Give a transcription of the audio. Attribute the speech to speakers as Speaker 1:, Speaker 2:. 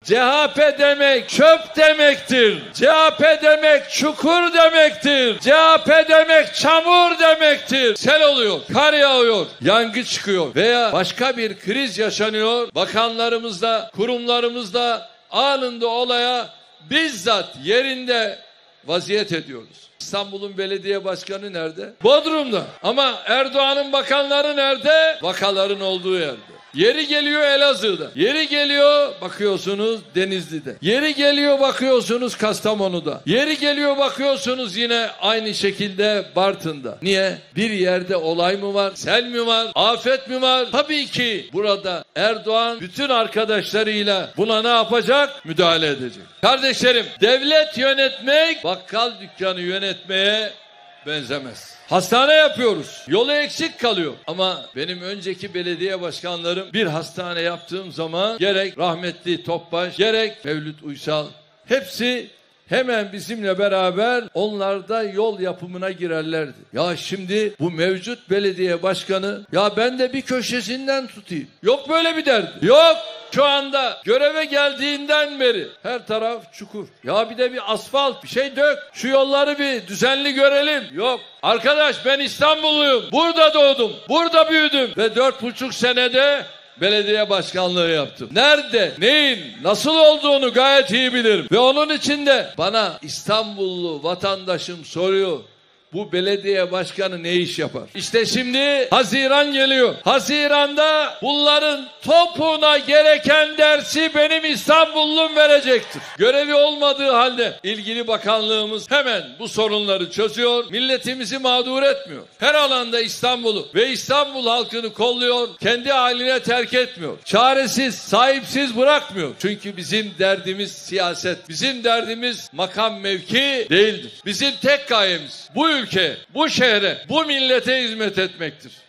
Speaker 1: CHP demek çöp demektir. CHP demek çukur demektir. CHP demek çamur demektir. Sel oluyor, kar yağıyor, yangın çıkıyor veya başka bir kriz yaşanıyor. Bakanlarımızla, kurumlarımızla anında olaya bizzat yerinde vaziyet ediyoruz. İstanbul'un belediye başkanı nerede? Bodrum'da. Ama Erdoğan'ın bakanları nerede? Vakaların olduğu yerde. Yeri geliyor Elazığ'da. Yeri geliyor bakıyorsunuz Denizli'de. Yeri geliyor bakıyorsunuz Kastamonu'da. Yeri geliyor bakıyorsunuz yine aynı şekilde Bartın'da. Niye? Bir yerde olay mı var? Sel mi var? Afet mi var? Tabii ki burada Erdoğan bütün arkadaşlarıyla buna ne yapacak? Müdahale edecek. Kardeşlerim, devlet yönetmek bakkal dükkanı yönetmeye benzemez. Hastane yapıyoruz. Yolu eksik kalıyor. Ama benim önceki belediye başkanlarım bir hastane yaptığım zaman gerek rahmetli Topbaş, gerek Mevlüt Uysal hepsi hemen bizimle beraber onlar da yol yapımına girerlerdi. Ya şimdi bu mevcut belediye başkanı ya ben de bir köşesinden tutayım. Yok böyle bir derdi. Yok. Şu anda göreve geldiğinden beri her taraf çukur. Ya bir de bir asfalt bir şey dök. Şu yolları bir düzenli görelim. Yok. Arkadaş ben İstanbulluyum. Burada doğdum. Burada büyüdüm. Ve 4,5 senede belediye başkanlığı yaptım. Nerede, neyin, nasıl olduğunu gayet iyi bilirim. Ve onun için de bana İstanbullu vatandaşım soruyor. Bu belediye başkanı ne iş yapar? İşte şimdi Haziran geliyor. Haziran'da bunların topuna gereken dersi benim İstanbullum verecektir. Görevi olmadığı halde ilgili bakanlığımız hemen bu sorunları çözüyor. Milletimizi mağdur etmiyor. Her alanda İstanbul'u ve İstanbul halkını kolluyor. Kendi haline terk etmiyor. Çaresiz, sahipsiz bırakmıyor. Çünkü bizim derdimiz siyaset. Bizim derdimiz makam mevki değildir. Bizim tek gayemiz bu ülke, bu şehre, bu millete hizmet etmektir.